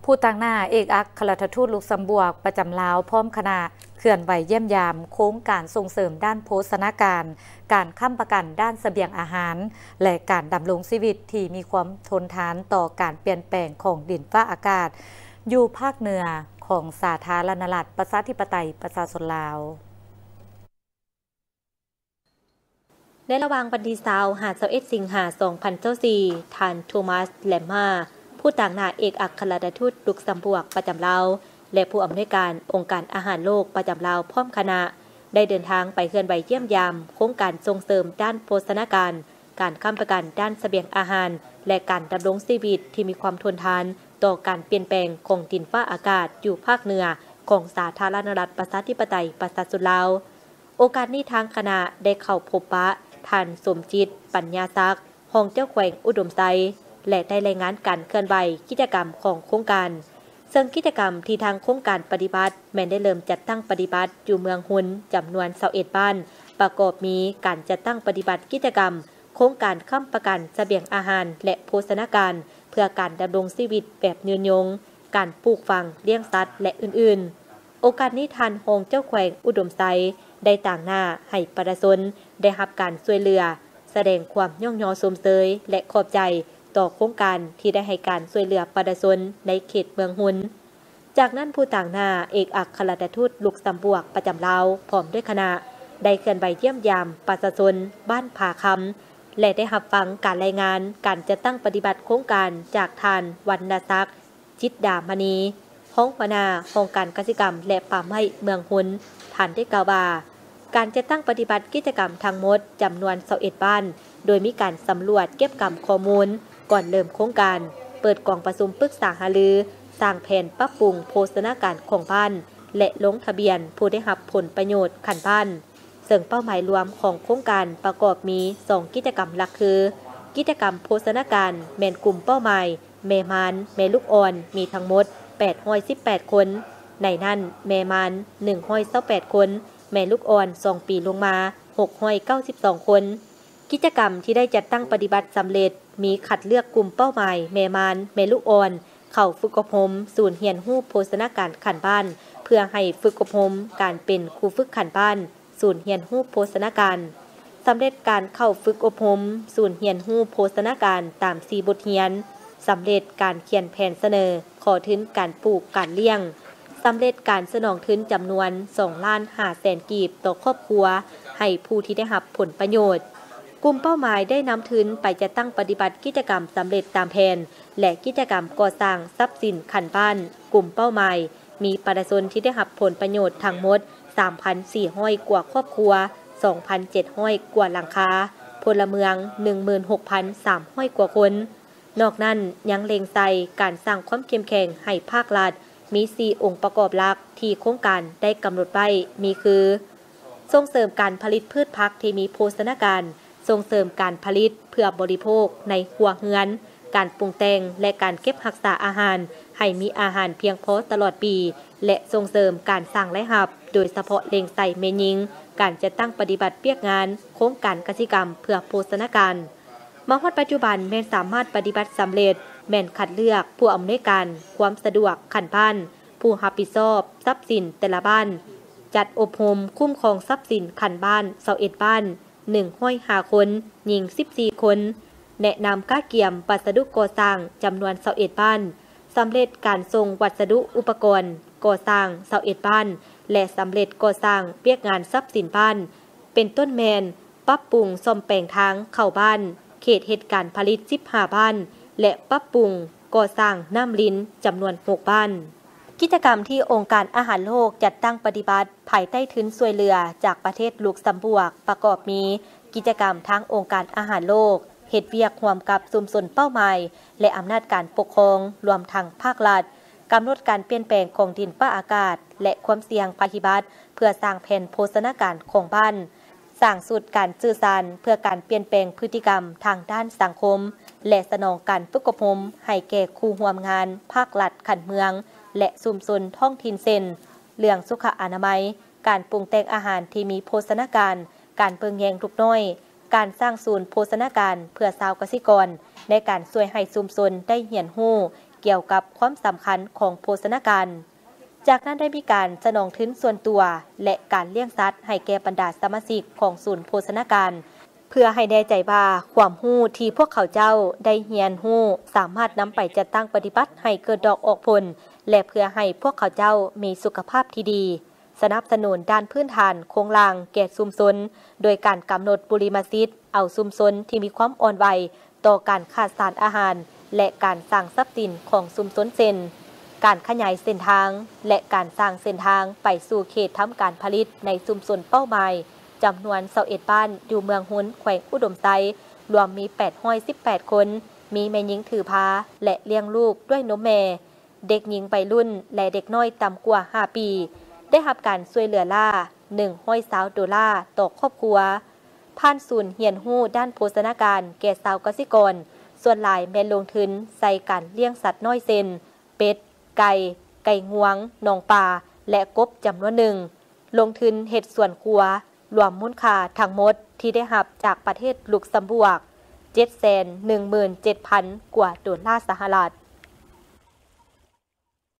ผู้ต่างหน้าเอกอัครราชทูตลุกเซมเบิร์กประจำลาวพร้อมคณะเคลื่อนไหวเยี่ยมยามโครงการส่งเสริมด้านโภชนาการการค้ำประกันด้านเสบียงอาหารและการดำรงชีวิตที่มีความทนทานต่อการเปลี่ยนแปลงของดินฟ้าอากาศอยู่ภาคเหนือของสาธารณรัฐประชาธิปไตยประชาชนลาวในระหว่างวันที่21 สิงหาคม 2024 ท่านโทมัส แลมมาผู้ต่างหน้าเอกอัครราชทูตลุกเซมเบิร์กประจำลาวและผู้อำนวยการองค์การอาหารโลกประจำลาวพร้อมคณะได้เดินทางไปเคลื่อนไหวเยี่ยมยามโครงการส่งเสริมด้านโภชนาการการค้ำประกันด้านเสบียงอาหารและการดำรงชีวิตที่มีความทนทานต่อการเปลี่ยนแปลงของดินฟ้าอากาศอยู่ภาคเหนือของสาธารณรัฐประชาธิปไตยประชาชนลาวโอกาสนี้ทางคณะได้เข้าพบปะท่านสมจิตปัญญาศักดิ์รองเจ้าแขวงอุดมไซและได้รายงานการเคลื่อนไหวกิจกรรมของโครงการซึ่งกิจกรรมที่ทางโครงการปฏิบัติแม้ได้เริ่มจัดตั้งปฏิบัติอยู่เมืองหุนจำนวน21บ้านประกอบมีการจัดตั้งปฏิบัติกิจกรรมโครงการค้ำประกันเสบียงอาหารและโภชนาการเพื่อการดำรงชีวิตแบบยืนยงการปลูกฝังเลี้ยงสัตว์และอื่นๆโอกาสนี้ท่านรองเจ้าแขวงอุดมไซได้ต่างหน้าให้ประชาชนได้รับการช่วยเหลือแสดงความย่องยอชมเชยและขอบใจต่อโครงการที่ได้ให้การช่วยเหลือประชาชนในเขตเมืองหุนจากนั้นผู้ต่างหน้าเอกอัครราชทูตลุกเซมเบิร์กประจำลาวพร้อมด้วยคณะได้เคลื่อนไหวเยี่ยมยามประชาชนบ้านผาคำและได้รับฟังการรายงานการจัดตั้งปฏิบัติโครงการจากท่านวรรณศักดิ์จิตดามณีห้องหัวหน้าองค์การเกษตรกรรมและป่าไม้เมืองหุนท่านได้กล่าวว่าการจัดตั้งปฏิบัติกิจกรรมทั้งหมดจำนวน21บ้านโดยมีการสำรวจเก็บกำข้อมูลก่อนเริ่มโครงการเปิดกล่องประชุมปรึกษาหารือสร้างแผนปรับปรุงโภชนาการของบ้านและลงทะเบียนผู้ได้รับผลประโยชน์ขันบ้านซึ่งเป้าหมายรวมของโครงการประกอบมี2กิจกรรมหลักคือกิจกรรมโภชนาการแม่นกลุ่มเป้าหมายแม่มานแม่ลูกอ่อนมีทั้งหมด818คนในนั้นแม่มาน128คนแม่ลูกอ่อน2ปีลงมา692คนกิจกรรมที่ได้จัดตั้งปฏิบัติสำเร็จมีคัดเลือกกลุ่มเป้าหมายแม่มานแม่ลูกอ่อนเข้าฝึกอบรมศูนย์เรียนรู้โภชนาการขันบ้านเพื่อให้ฝึกอบรมการเป็นครูฝึกขันบ้านศูนย์เรียนรู้โภชนาการสำเร็จการเข้าฝึกอบรมศูนย์เรียนรู้โภชนาการตาม4บทเรียนสำเร็จการเขียนแผนเสนอขอทุนการปลูกการเลี้ยงสำเร็จการสนองทุนจำนวน2,500,000 กีบต่อครอบครัวให้ผู้ที่ได้รับผลประโยชน์กลุ่มเป้าหมายได้นำทุนไปจัดตั้งปฏิบัติกิจกรรมสำเร็จตามแผนและกิจกรรมก่อสร้างทรัพย์สินขันบ้านกลุ่มเป้าหมายมีประชาชนที่ได้รับผลประโยชน์ทั้งหมด 3,400 กว่าครอบครัว 2,700 กว่าหลังคาพลเมือง 16,300 กว่าคนนอกนั้นยังเล็งใส่การสร้างความเข้มแข็งให้ภาครัฐมี4องค์ประกอบหลักที่โครงการได้กำหนดไว้มีคือส่งเสริมการผลิตพืชผักที่มีโภชนาการส่งเสริมการผลิตเพื่อบริโภคในครัวเรือนการปรุงแต่งและการเก็บรักษาอาหารให้มีอาหารเพียงพอตลอดปีและส่งเสริมการสร้างรายรับโดยเฉพาะเล็งใส่แม่หญิงการจัดตั้งปฏิบัติเปียกงานโครงการกสิกรรมเพื่อโภชนาการมาฮอดปัจจุบันแม่นสามารถปฏิบัติสำเร็จแม่นคัดเลือกผู้อำนวยการความสะดวกขันบ้านผู้รับผิดชอบทรัพย์สินแต่ละบ้านจัดอบรมคุ้มครองทรัพย์สินขันบ้าน21บ้าน105คนหญิง14คนแนะนำก้าเกี่ยมวัสดุก่อสร้างจำนวน21บ้านสำเร็จการส่งวัสดุอุปกรณ์ก่อสร้าง21บ้านและสำเร็จก่อสร้างเปียกงานทรัพย์สินบ้านเป็นต้นแมนปรับปรุงซ่อมแปลงทางเข้าบ้านเขตเหตุการณ์ผลิต15บ้านและปรับปรุงก่อสร้างน้ำลิ้นจำนวน6บ้านกิจกรรมที่องค์การอาหารโลกจัดตั้งปฏิบัติภายใต้ทุนช่วยเหลือจากประเทศลุกเซมเบิร์กประกอบมีกิจกรรมทั้งองค์การอาหารโลกเฮ็ดเวียกร่วมกับชุมชนเป้าหมายและอำนาจการปกครองรวมทั้งภาครัฐกำหนดการเปลี่ยนแปลงของดินฟ้าอากาศและความเสี่ยงภัยพิบัติเพื่อสร้างแผนโภชนาการของบ้านสร้างสูตรการสื่อสารเพื่อการเปลี่ยนแปลงพฤติกรรมทางด้านสังคมและสนองการฝึกอบรมให้แก่ครูร่วมงานภาครัฐขันเมืองและชุมชนท้องถิ่นเช่นเรื่องสุขอนามัยการปรุงแต่งอาหารที่มีโภชนาการการเบิ่งแยงลูกน้อยการสร้างศูนย์โภชนาการเพื่อชาวเกษตรกรในการช่วยให้ชุมชนได้เรียนรู้เกี่ยวกับความสำคัญของโภชนาการจากนั้นได้มีการสนองทุนส่วนตัวและการเลี้ยงสัตว์ให้แก่บรรดาสมาชิกของศูนย์โภชนาการเพื่อให้แน่ใจว่าความรู้ที่พวกเขาเจ้าได้เรียนรู้สามารถนำไปจัดตั้งปฏิบัติให้เกิดดอกออกผลและเพื่อให้พวกเขาเจ้ามีสุขภาพที่ดีสนับสนุนด้านพื้นฐานโครงล่างแก่ชุมชนโดยการกำหนดปริมาณสิทธิ์เอาชุมชนที่มีความอ่อนไหวต่อการขาดสารอาหารและการสร้างทรัพย์สินของชุมชนเช่นการขยายเส้นทางและการสร้างเส้นทางไปสู่เขตทำการผลิตในชุมชนเป้าหมายจำนวน21บ้านอยู่เมืองหุนแขวงอุดมไซรวมมี818คนมีแม่หญิงถือพาและเลี้ยงลูกด้วยนมแม่เด็กหญิงวัยรุ่นและเด็กน้อยต่ำกว่า5ปีได้รับการช่วยเหลือล่า$120ต่อครอบครัวผ่านศูนย์เรียนรู้ด้านโภชนาการแก่ชาวเกษตรกรส่วนหลายแม่นลงทุนใส่การเลี้ยงสัตว์น้อยเช่นเป็ดไก่งวงหนองปลาและกบจำนวนหนึ่งลงทุนเฮ็ดสวนครัวรวมมูลค่าทั้งหมดที่ได้รับจากประเทศลุกเซมเบิร์ก$717,000 กว่าดอลลาร์สหรัฐ